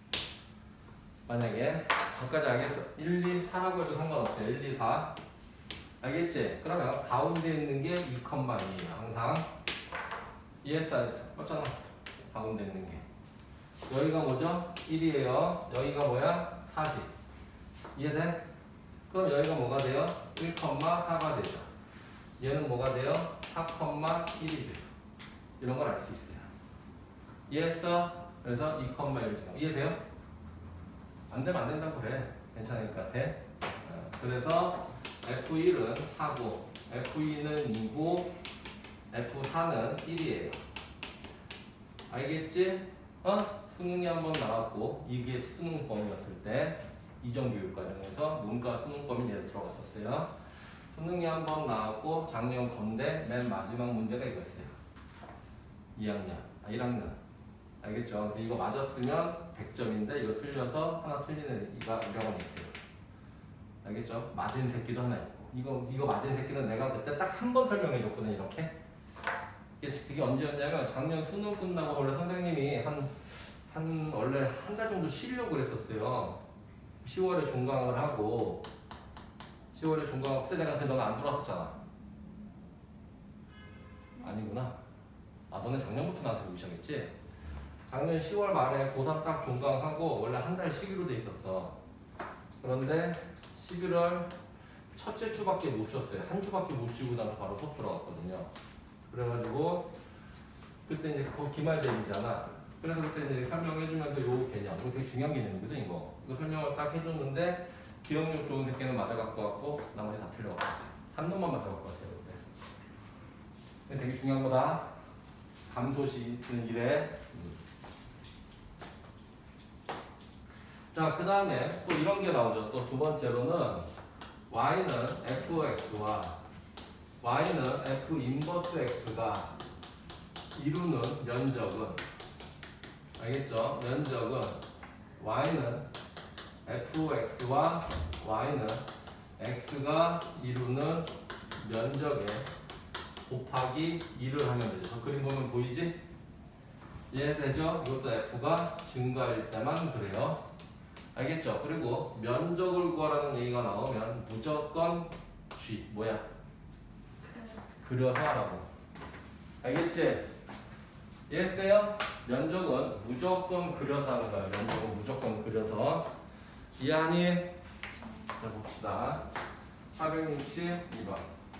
만약에 여기까지 알겠어. 1, 2, 4라고 해도 상관없어. 1, 2, 4. 알겠지? 그러면 가운데 있는 게 2, 2예요. 항상. 이해했어? 안 했어? 맞잖아. 가운데 있는 게. 여기가 뭐죠? 1이에요. 여기가 뭐야? 4지. 이해돼? 그럼 여기가 뭐가 돼요? 1, 4가 되죠. 얘는 뭐가 돼요? 4, 1이 돼요. 이런 걸 알 수 있어요. 이해했어? 그래서 2, 1 지나. 이해돼요? 안 되면 안 된다고 그래. 괜찮을 것 같아. 그래서 F1은 4고, F2는 2고, F4는 1이에요. 알겠지? 수능이 한번 나왔고, 이게 수능 범위였을 때, 이전교육과정에서 문과 수능 범위 예를 들어갔었어요. 수능이 한번 나왔고, 작년 건대 맨 마지막 문제가 이거였어요. 1학년. 알겠죠? 그래서 이거 맞았으면 100점인데 이거 틀려서 하나 틀리는 이가 이런 건 있어요. 알겠죠? 맞은 새끼도 하나 있고 이거 맞은 새끼는 내가 그때 딱 한 번 설명해 줬거든. 이렇게. 그게 언제였냐면 작년 수능 끝나고 원래 선생님이 원래 한 달 정도 쉬려고 그랬었어요. 10월에 종강을 하고 10월에 종강 그때 내가 너는 안 들어왔었잖아. 아니구나. 너네 작년부터 나한테 오기 시작했지? 작년 10월 말에 고3 딱 종강하고 원래 한 달 쉬기로 돼 있었어. 그런데 11월 첫째 주밖에 못 쉬었어요. 한 주밖에 못 쉬고 나서 바로 수업 들어갔거든요. 그래가지고 그때 이제 기말 대회잖아. 그래서 그때 이제 설명해주면서 요 개념, 이거 되게 중요한 개념이거든. 이거 설명을 딱 해줬는데 기억력 좋은 새끼는 맞아갖고 왔고 나머지 다 틀려갖고 왔어요. 한 놈만 맞아갖고 왔어요. 그때. 되게 중요한 거다. 감소시는 이래. 자, 그 다음에 또 이런 게 나오죠. 또 두 번째로는 y는 fx와 y는 f 인버스 x가 이루는 면적은 알겠죠? 면적은 y는 fx와 y는 x가 이루는 면적에 곱하기 2를 하면 되죠. 저 그림 보면 보이지? 이해되죠? 이것도 f가 증가일 때만 그래요. 알겠죠? 그리고 면적을 구하라는 얘기가 나오면 무조건 G 뭐야? 그려서 하라고. 알겠지? 이해했어요? 면적은 무조건 그려서 하는 거야. 면적은 무조건 그려서. 이해하니? 자 봅시다. 462번.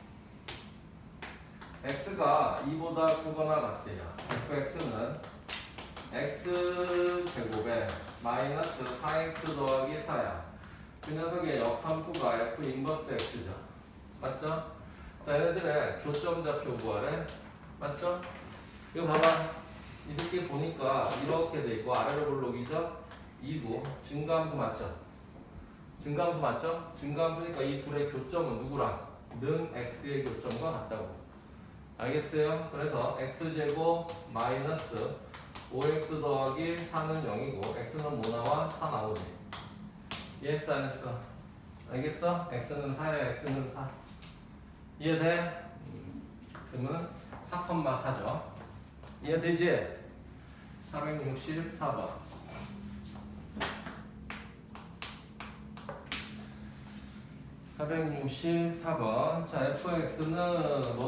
x가 2보다 크거나 같대요. fx는 x제곱에 마이너스 4x 더하기 4야. 그 녀석의 역함수가 f 인버스 x죠. 맞죠? 자, 얘네들의 교점좌표 구하래. 맞죠? 이거 봐봐. 이 새끼 보니까 이렇게 돼 있고 아래로 볼록이죠? 2구 증가함수 맞죠? 증가함수 맞죠? 증가함수니까 이 둘의 교점은 누구랑? 능 x의 교점과 같다고. 알겠어요? 그래서 x제곱 마이너스 5x 더하기 4는 0이고 x는 뭐 나와? 4 나오지. 이해했어 안 했어? 알겠어? x는 4야 x는 4. 이해돼? 그러면 4,4죠. 이해되지? 464번. 자, fx는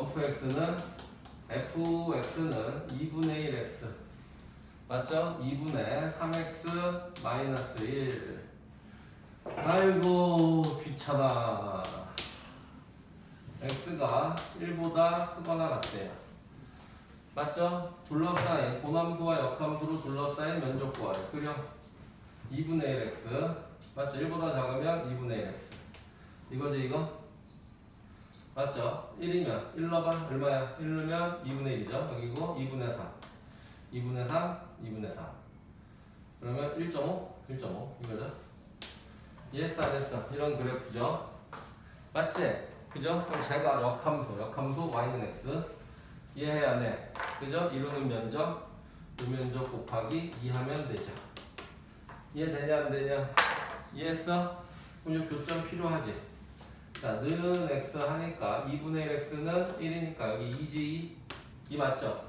fx는 2분의 1x 맞죠? 2분의 3x 마이너스 1. 아이고 귀찮아. x가 1보다 크거나 같대요. 맞죠? 둘러싸인 고함수와 역함수로 둘러싸인 면적 구하래. 그려 2분의 1x 맞죠? 1보다 작으면 2분의 1x 이거지 이거? 맞죠? 1이면 1 넣어봐. 얼마야? 1 넣으면 2분의 1이죠. 여기고 2분의 3 2분의 3 2분의 3 그러면 1.5 이거죠? 이해했어 안 했어? 이런 그래프죠? 맞지? 그죠? 그럼 제가 역함수 y는 x 이해해야 안 해? 그죠? 이루는 면적 이 면적 곱하기 2 하면 되죠. 이해되냐 안 되냐? 이해했어? 그럼 이 교점 필요하지? 자, 는 x 하니까 2분의 1x는 1이니까 여기 2지 2 맞죠?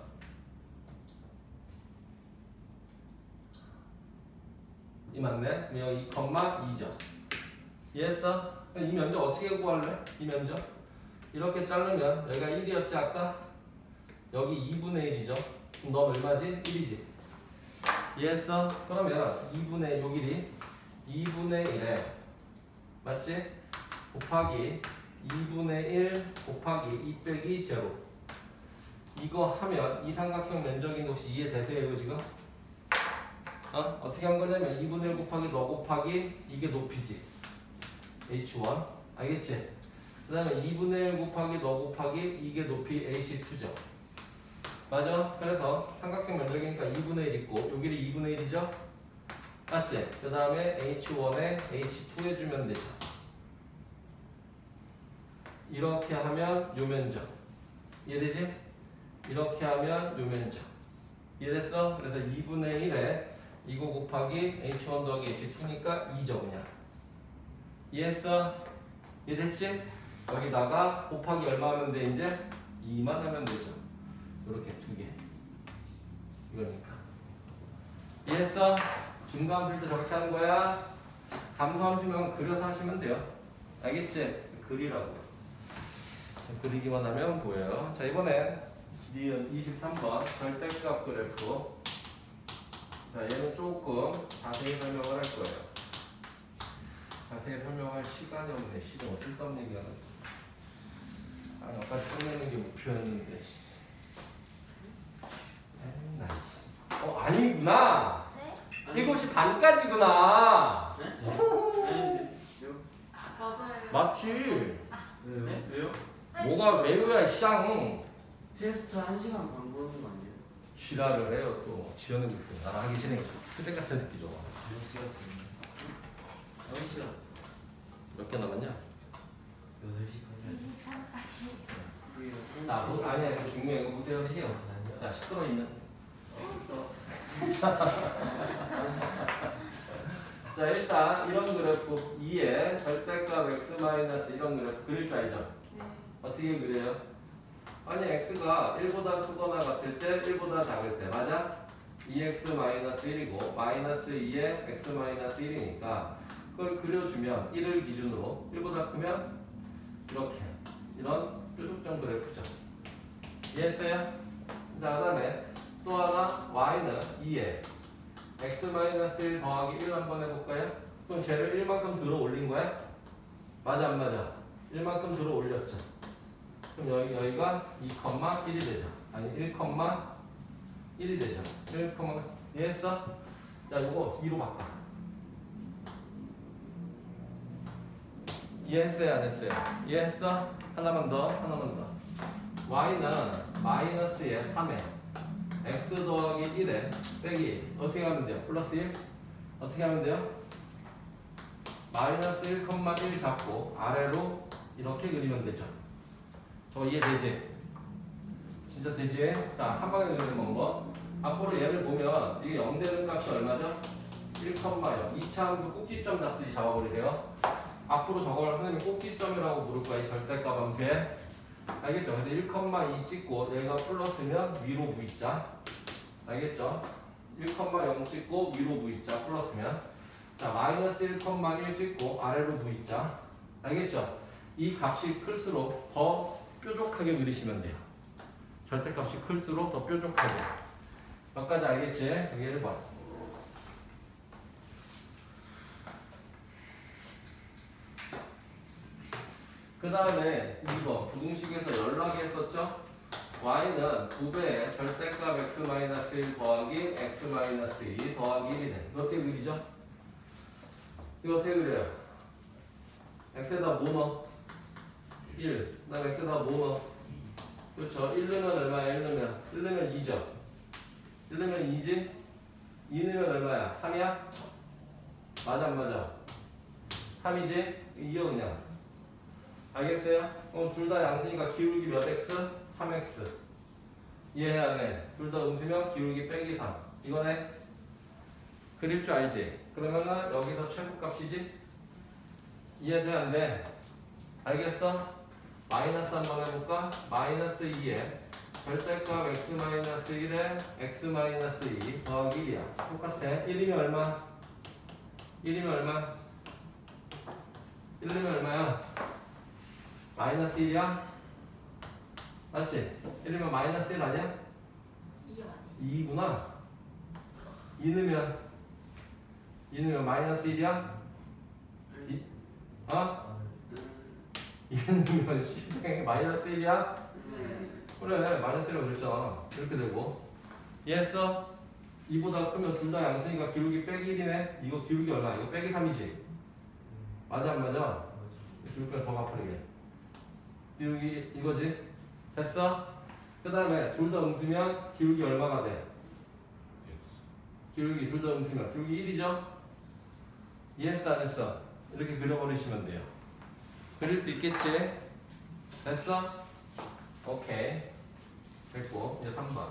이 맞네? 여기 2,2죠. 이해했어? 이 면적 어떻게 구할래? 이 면적? 이렇게 자르면 여기가 1이었지 아까? 여기 2분의 1이죠. 그럼 너 얼마지? 1이지. 이해했어? 그러면 2분의 요 길이 2분의 1에 맞지? 곱하기 2분의 1 곱하기 2 빼기 0 이거 하면 이 삼각형 면적인데 혹시 이해되세요 이거 지금? 어떻게 한 거냐면 2분의 1 곱하기 너 곱하기 이게 높이지 h1 알겠지? 그 다음에 2분의 1 곱하기 너 곱하기 이게 높이 h2죠 맞아? 그래서 삼각형 면적이니까 2분의 1 있고 요 길이 2분의 1이죠? 맞지? 그 다음에 h1에 h2 해주면 되죠 이렇게 하면 요 면적 이해되지? 이렇게 하면 요 면적 이해됐어? 그래서 2분의 1에 이거 곱하기 h1 더하기 h2니까 2죠 그냥 이해했어? 이해됐지? 여기다가 곱하기 얼마 하면 돼 이제? 2만 하면 되죠 이렇게 두 개 이거니까 이해했어? 중간함수일 때 저렇게 하는 거야 감소함수면 그려서 하시면 돼요 알겠지? 그리라고 그리기만 하면 보여요. 자 이번엔 니은 23번 절대값 그래프. 자 얘는 조금 자세히 설명을 할 거예요. 자세히 설명할 시간이 없네. 시간 쓸데없는 얘기하는. 아니 아까 끝내는 게 목표였는데. 아니구나. 네? 7시 반까지구나. 네? 맞아요. 맞지. 왜요? 왜요? 뭐가 매우야 쌍. 테스트 1시간 반 보는 거 아니에요? 지랄을 해요 또. 지어내고 있어요. 나랑 하기 싫으니까 쓰레기 같은 새끼 좋아. 6시간 몇 개 남았냐? 8시까지 나 뭐, 아니야 이거 중요해. 이거 보세요. 시간. 야 시끄러 있는. 자 일단 이런 그래프 2에 절대값 x- 이런 그래프 그릴 줄 알죠? 네. 어떻게 그려요? 아니 x가 1보다 크거나 같을 때 1보다 작을 때 맞아? 2x-1이고 마이너스 2에 x-1이니까 그걸 그려주면 1을 기준으로 1보다 크면 이렇게 이런 뾰족점 그래프죠. 이해했어요? 자, 그 다음에 또 하나 y는 2에 x-1 더하기 1 한번 해볼까요? 그럼 쟤를 1만큼 들어 올린 거야? 맞아 안 맞아? 1만큼 들어 올렸죠. 그럼 여기가 2,1이 되죠. 아니 1,1이 되죠. 1, 이해했어? 자, 요거 2로 바꿔. 이해했어요? 안 했어요? 이해했어? 하나만 더. y는 마이너스에 3에 x 더하기 1에 빼기 어떻게 하면 돼요? 플러스 1? 어떻게 하면 돼요? 마이너스 1,1 잡고 아래로 이렇게 그리면 되죠. 저거 이해되지? 진짜 되지? 자, 한 방에 그리는 방법. 앞으로 얘를 보면 이게 0 되는 값이 얼마죠? 1,0. 2차 함수 꼭지점 잡듯이 잡아버리세요. 앞으로 저걸 선생님이 꼭지점이라고 부를 거야. 이 절대값 함수에. 알겠죠? 그래서 1,2 찍고 얘가 플러스면 위로 V자. 알겠죠? 1,0 찍고 위로 V자 플러스면 자 마이너스 1,1 찍고 아래로 V자. 알겠죠? 이 값이 클수록 더 뾰족하게 그리시면 돼요. 절대값이 클수록 더 뾰족하게. 몇 가지 알겠지? 여기 1번. 그 다음에 2번 부등식에서 연락이 했었죠? y는 2배의 절대값 x-1 더하기 x-2 더하기 1이 돼. 이거 어떻게 그리죠? 이거 어떻게 그려요? x에다 뭐 넣어? 1. 그 다음 x에다 뭐 넣어? 그렇죠. 1 넣으면 얼마야? 1 넣으면 2죠. 1 넣으면 2지? 2 넣으면 얼마야? 3이야? 맞아 안 맞아? 3이지? 이어 그냥. 알겠어요? 그럼 둘 다 양수니까 기울기 몇 x? 3x. 이해해야 돼. 둘 다 음수면 기울기 빼기 3. 이거네? 그릴 줄 알지? 그러면은 여기서 최소값이지? 이해돼 안 돼? 알겠어? 마이너스 한번 해볼까? 마이너스 2에 절대값 x-1에 x-2 더하기 1이야. 똑같아. 1이면 얼마? 1이면 얼마? 1이면 얼마야? 마이너스 1이야? 맞지? 1이면 마이너스 1 아니야? 2구나. 2 넣으면 마이너스 1이야? 어? 2 넣으면 C방향이 마이너스 1이야? 그래 마이너스 1이라고 그랬잖아. 이렇게 되고. 이해했어? 2보다 크면 둘 다 양수니까 기울기 빼기 1이네. 이거 기울기 얼마? 이거 빼기 3이지? 맞아 안 맞아? 기울기가 더 가파르게. 기울기 이거지? 됐어? 그 다음에 둘 다 음수면 기울기 얼마가 돼? 기울기 둘 다 음수면 기울기 1이죠? 이해했어 안 했어? 이렇게 그려버리시면 돼요. 그릴 수 있겠지? 됐어? 오케이. 됐고 이제 3번.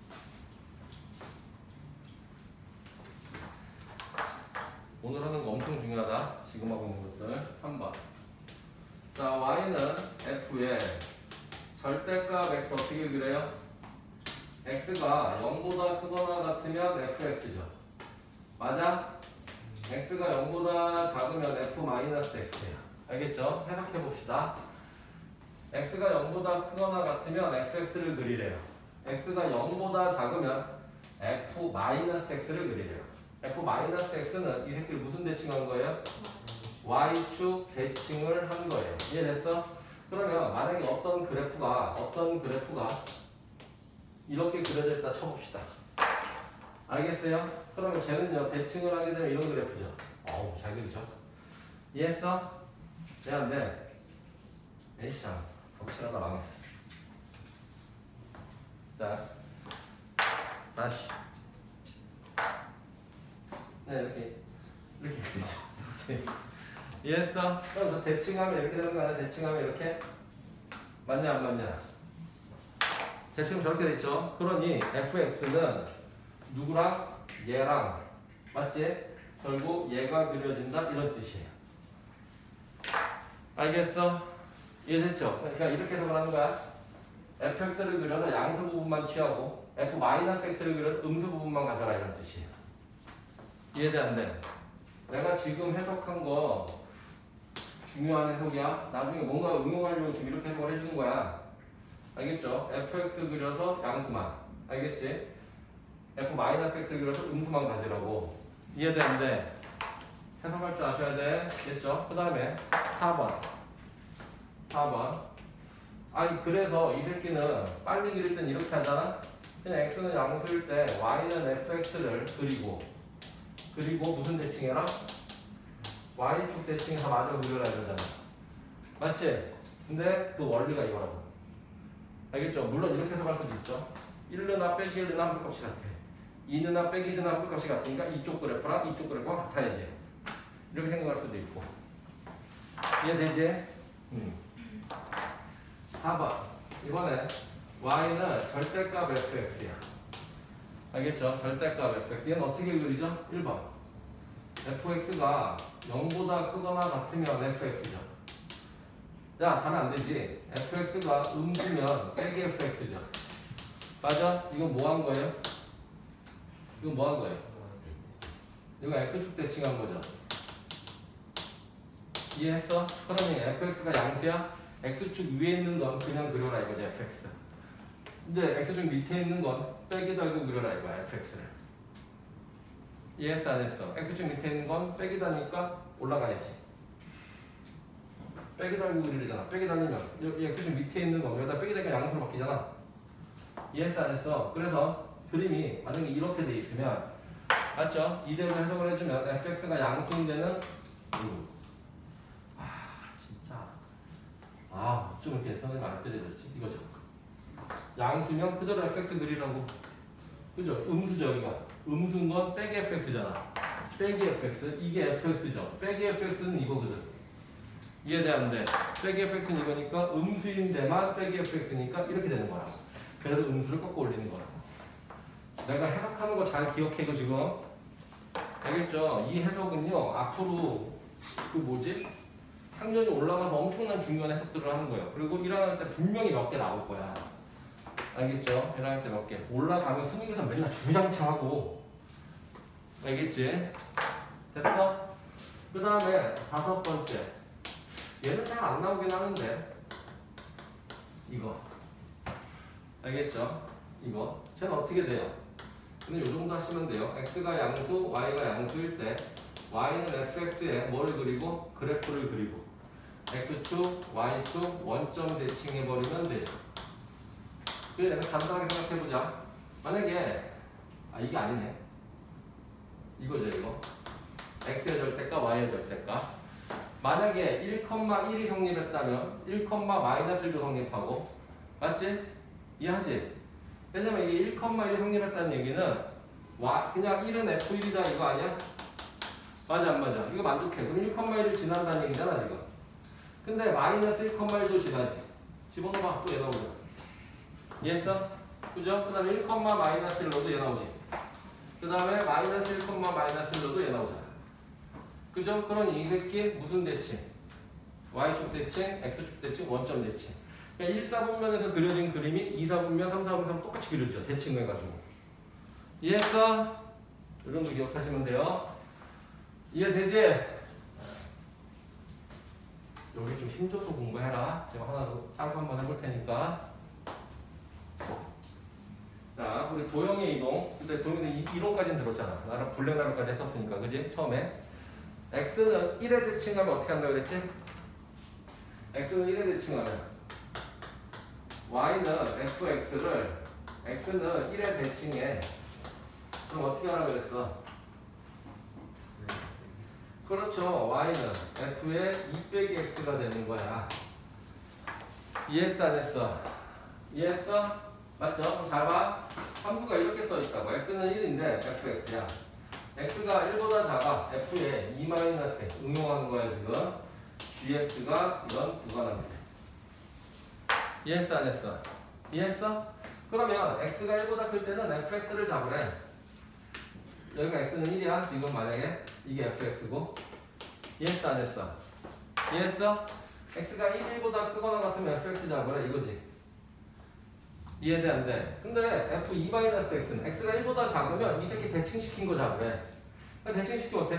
오늘 하는 거 엄청 중요하다. 지금 하고 있는 것들. 3번. 자, y는 f의 절대값 x 어떻게 그래요? x가 0보다 크거나 같으면 fx죠. 맞아? x가 0보다 작으면 f-x예요. 알겠죠? 해석해 봅시다. x가 0보다 크거나 같으면 fx를 그리래요. x가 0보다 작으면 f-x를 그리래요. f-x는 이 새끼를 무슨 대칭한 거예요? y축 대칭을 한 거예요. 이해됐어? 그러면 만약에 어떤 그래프가 이렇게 그려져 있다 쳐봅시다. 알겠어요? 그러면 쟤는요 대칭을 하게 되면 이런 그래프죠. 어우 잘 그리죠? 이해했어? 네 안 돼? 에이씨장 덕칠하다 망했어. 자 다시 네 이렇게 그리죠. 이해했어? 그럼 저 대칭하면 이렇게 되는 거 아니야? 대칭하면 이렇게? 맞냐 안 맞냐? 대칭 저렇게 돼 있죠? 그러니 fx는 누구랑? 얘랑 맞지? 결국 얘가 그려진다 이런 뜻이에요. 알겠어? 이해됐죠? 그러니까 이렇게 해석을 하는 거야. fx를 그려서 양수 부분만 취하고 f-x를 그려서 음수 부분만 가져라 이런 뜻이에요. 이해돼 안 돼? 내가 지금 해석한 거 중요한 해석이야. 나중에 뭔가 응용하려고 지금 이렇게 해석을 해주는 거야. 알겠죠? fx 그려서 양수만. 알겠지? f-x를 그려서 음수만 가지라고. 이해돼 안 돼? 해석할 줄 아셔야 돼. 됐죠? 그 다음에 4번. 아니 그래서 이 새끼는 빨리 그릴 땐 이렇게 하잖아. 그냥 x는 양수일 때 y는 fx를 그리고 무슨 대칭해라? y축 대칭해서 마저 그려라 이러잖아. 맞지? 근데 그 원리가 이거라고. 알겠죠? 물론 이렇게 해석할 수도 있죠. 1르나 빼기 1르나 함수값이 같아. 2르나 빼기 2르나 함수값이 같으니까 이쪽 그래프랑 이쪽 그래프가 같아야지. 이렇게 생각할 수도 있고. 이해되지? 4번. 이번에 y는 절대값 fx야. 알겠죠? 절대값 fx. 얘는 어떻게 그리죠? 1번. fx가 0보다 크거나 같으면 fx죠. 자, 잘은 안 되지. fx가 음수면 빼기 fx죠. 맞아? 이건 뭐 한 거예요? 이건 뭐 한 거예요? 이거 x축 대칭한 거죠. 이해했어? 그러면 fx가 양수야? x축 위에 있는 건 그냥 그려라 이거죠, fx. 근데 x축 밑에 있는 건 빼기 달고 그려라 이거야, fx를. 이해했어 안 했어? x축 밑에 있는 건 빼기 다니까 올라가야지. 빼기 달고 그리잖아. 빼기 달리면 이 x축 밑에 있는 건 여기다 빼기 달면 양수로 바뀌잖아. 이해했어 안 했어? 그래서 그림이 만약에 이렇게 돼 있으면 맞죠? 이대로 해석을 해주면 fx가 양수인 데는 좀 이렇게 선생님 안 때려졌지? 이거죠. 양수면 그대로 fx 그리라고. 그죠? 음수죠, 여기가. 음수인 건 빼기 fx잖아. 빼기 fx. 이게 fx죠. 빼기 fx는 이거거든. 이해돼 안 돼? 빼기 fx는 이거니까 음수인 데만 빼기 fx니까 이렇게 되는 거야. 그래서 음수를 꺾어 올리는 거야. 내가 해석하는 거 잘 기억해, 이거 지금. 알겠죠? 이 해석은요, 앞으로 그 뭐지? 학년이 올라가서 엄청난 중요한 해석들을 하는 거예요. 그리고 1학년 때 분명히 몇 개 나올 거야. 알겠죠? 1학년 때 몇 개. 올라가면 수능에서 맨날 주장창 하고. 알겠지? 됐어? 그 다음에 5번째. 얘는 잘 안 나오긴 하는데. 이거. 알겠죠? 이거. 쟤는 어떻게 돼요? 근데 요 정도 하시면 돼요. x가 양수, y가 양수일 때 y는 fx에 뭐를 그리고? 그래프를 그리고 x축, y축 원점 대칭해버리면 되죠. 그래 내가 간단하게 생각해보자. 만약에 이게 아니네. 이거죠 이거. x의 절대값, y의 절대값. 만약에 1,1이 성립했다면 1,-1도 성립하고 맞지? 이해하지? 왜냐면 이게 1,1이 성립했다는 얘기는 그냥 1은 f1이다 이거 아니야? 맞아 안 맞아? 이거 만족해. 그럼 1,1을 지난다는 얘기잖아 지금. 근데 마이너스 1,1도 지나지. 집어넣어봐. 또 얘 나오자. 이해했어? 그죠? 그 다음에 1,-1로도 얘 나오지. 그 다음에 마이너스 1,-1로도 얘 나오잖아. 그죠? 그러니 이 새끼 무슨 대칭? y축 대칭, x축 대칭, 원점 대칭. 그러니까 1사분면에서 그려진 그림이 2사분면, 3사분면 똑같이 그려지죠. 대칭해가지고. 이해했어? 이 정도 기억하시면 돼요. 이해되지? 여기 좀 힘줘서 공부해라. 제가 하나 딴거 한번 해볼 테니까. 자, 우리 도형의 이동. 근데 도형의 이동까지는 들었잖아. 나는 블랙나루까지 했었으니까. 그지? 처음에. x는 1에 대칭하면 어떻게 한다고 그랬지? x는 1에 대칭하면 y는 fx를 x는 1에 대칭해. 그럼 어떻게 하라고 그랬어? 그렇죠. y는 f의 2-x가 되는 거야. 이해했어 안 했어? 이해했어? 맞죠? 그럼 잘 봐. 함수가 이렇게 써있다고. x는 1인데 fx야. x가 1보다 작아. f에 2-, 응용하는 거야 지금. gx가 이런 부가함수. 이해했어 안 했어? 이해했어? 그러면 x가 1보다 클 때는 fx를 잡으래. 여기가 x는 1이야 지금 만약에. 이게 fx고. 이해했어 안 했어? 이해했어? x가 1보다 크거나 같으면 fx 잡으래 이거지. 이해돼 안 돼? 근데 f2-x는 x가 1보다 작으면 이 새끼 대칭시킨 거 작으래. 대칭시키면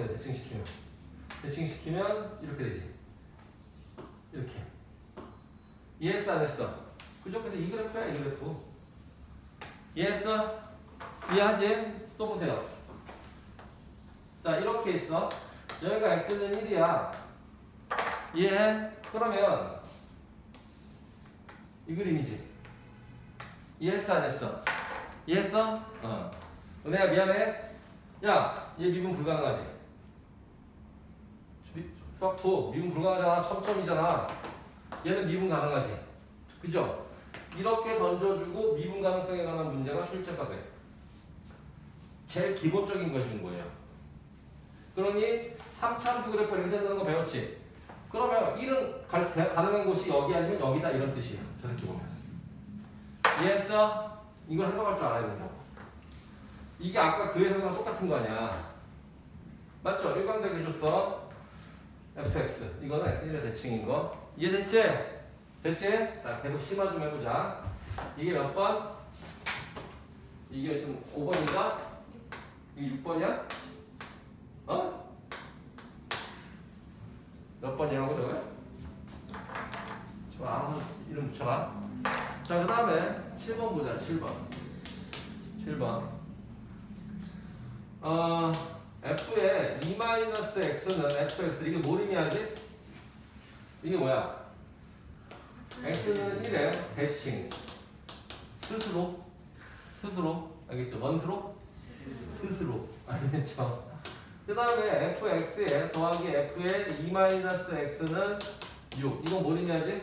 이렇게 되지. 이렇게. 이해했어 안 했어? 그저께서 이 그래프야 이 그래프. 이해했어? 이해하지? 또 보세요. 자 이렇게 있어. 여기가 x는 1이야. 이해해? 그러면 이 그림이지. 이해했어 안 했어? 이해했어? 어. 은혜야 미안해. 야, 얘 미분 불가능하지? 수학 2 미분 불가능하잖아. 첨점이잖아. 얘는 미분 가능하지. 그죠? 이렇게 던져주고 미분 가능성에 관한 문제가 출제가 돼. 제일 기본적인 거 준 거예요. 그러니 3참수 그래프 이렇게 된다는 거 배웠지? 그러면 1은 가능한 곳이 여기 아니면 여기다 이런 뜻이에요. 저 새끼 보면. 이해했어? 이걸 해석할 줄 알아야 된다고. 이게 아까 그 해석이랑 똑같은 거 아니야. 맞죠? 일관되게 해줬어. fx. 이거는 x1의 대칭인 거. 이해됐지? 됐지? 자, 계속 심화 좀 해보자. 이게 몇 번? 이게 지금 5번인가? 이게 6번이야? 어? 몇 번이라고 저거야? 저 알아서 이름 붙여라. 자, 그 다음에 7번 보자. 7번. f의 2-x는 fx. 이게 뭘 의미하지? 이게 뭐야? x는 1의 대칭. 스스로. 알겠죠? 원수로? 스스로. 알겠죠? 그 다음에 fx에 더하기 f의 2-x는 6. 이건 뭘 의미하지?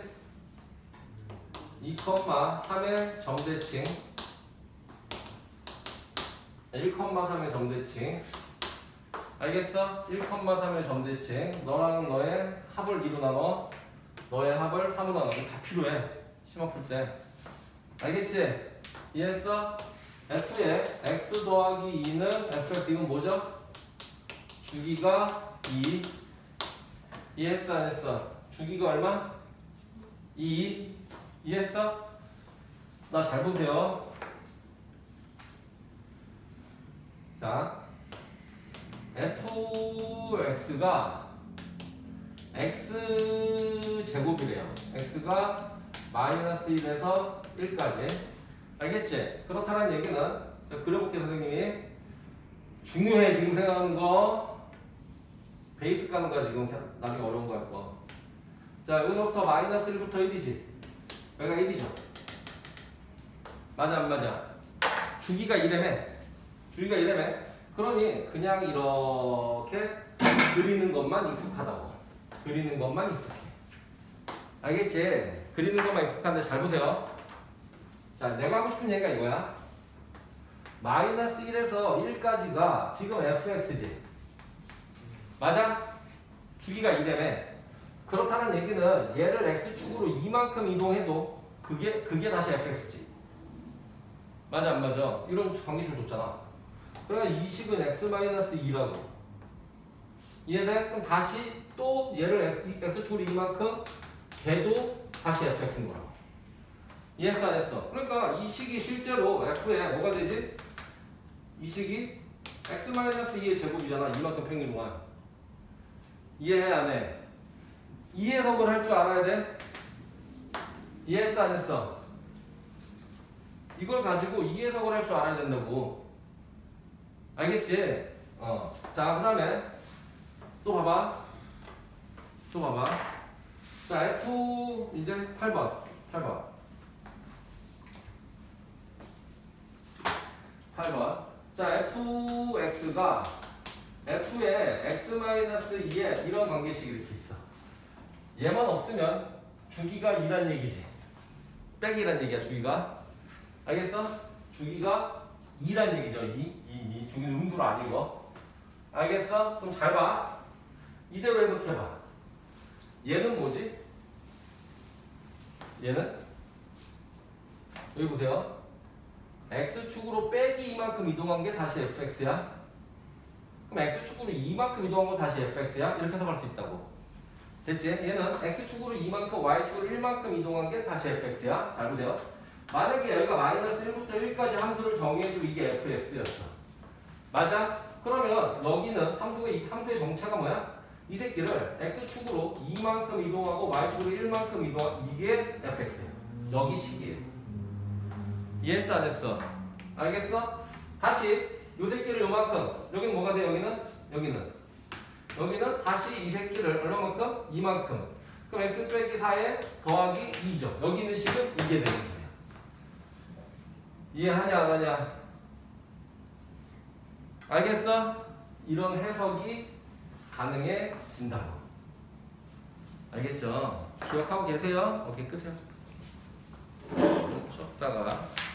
2,3의 점대칭. 1,3의 점대칭. 알겠어? 1,3의 점대칭. 너랑 너의 합을 2로 나눠. 너의 합을 3으로 나눠. 이거 다 필요해. 시험 풀 때. 알겠지? 이해했어? f의 x 더하기 2는 fx. 이건 뭐죠? 주기가 2. 이해했어? 안 했어? 주기가 얼마? 2. 이해했어? 나 잘 보세요. 자, fx가 x제곱이래요. x가 마이너스 1에서 1까지. 알겠지? 그렇다는 얘기는, 자, 그려볼게요, 선생님이. 중요해, 지금 생각하는 거. 베이스 까는 거야, 지금. 나중에 어려운 거 할 거. 자, 여기서부터 마이너스 1부터 1이지. 여기가 1이죠. 맞아, 안 맞아? 주기가 1이네. 그러니 그냥 이렇게 그리는 것만 익숙하다고. 그리는 것만 익숙해. 알겠지? 그리는 것만 익숙한데 잘 보세요. 자, 내가 하고 싶은 얘기가 이거야. 마이너스 1에서 1까지가 지금 fx지. 맞아? 주기가 2라며. 그렇다는 얘기는 얘를 x축으로 이만큼 이동해도 그게 다시 fx지. 맞아 안 맞아? 이런 관계식 줬잖아. 그러니까 이 식은 x-2라고. 이해돼? 그럼 다시 또 얘를 x축으로 이만큼 걔도 다시 fx인 거라고. 이해했어 안 했어? 그러니까 이 식이 실제로 f에 뭐가 되지? 이 식이 x-2의 제곱이잖아. 이만큼 평균 동안. 이해해 안 해? 이 해석을 할 줄 알아야 돼? 이해했어 안 했어? 이걸 가지고 이 해석을 할 줄 알아야 된다고. 알겠지? 자, 그 다음에 또 봐봐. 자, F 이제 8번. 자, fx가 f의 x-2에 이런 관계식이 이렇게 있어. 얘만 없으면 주기가 2란 얘기지. 빼기란 얘기야, 주기가. 알겠어? 주기가 2란 얘기죠. 2. 주기는 음수로 안 읽어. 알겠어? 그럼 잘 봐. 이대로 해석해봐. 얘는 뭐지? 얘는? 여기 보세요. x축으로 빼기 이만큼 이동한 게 다시 fx야. 그럼 x축으로 이만큼 이동한 거 다시 fx야? 이렇게 해석할 수 있다고. 됐지? 얘는 x축으로 이만큼 y축으로 1만큼 이동한 게 다시 fx야. 잘 보세요. 만약에 여기가 마이너스 1부터 1까지 함수를 정의해주고 이게 fx였어. 맞아? 그러면 여기는 함수의 정체가 뭐야? 이 새끼를 x축으로 2만큼 이동하고 y축으로 1만큼 이동하고 이게 fx야. 여기 식이에요. 이해했어 안 했어? 알겠어? 다시 이 새끼를 요만큼 여기는 뭐가 돼? 여기는 다시 이 새끼를 얼마만큼? 2만큼. 그럼 x 빼기 4에 더하기 2죠. 여기 있는 식은 이게 되는 거예요. 이해하냐 안 하냐? 알겠어? 이런 해석이 가능해진다고. 알겠죠? 기억하고 계세요? 오케이, 끄세요. 쳤다가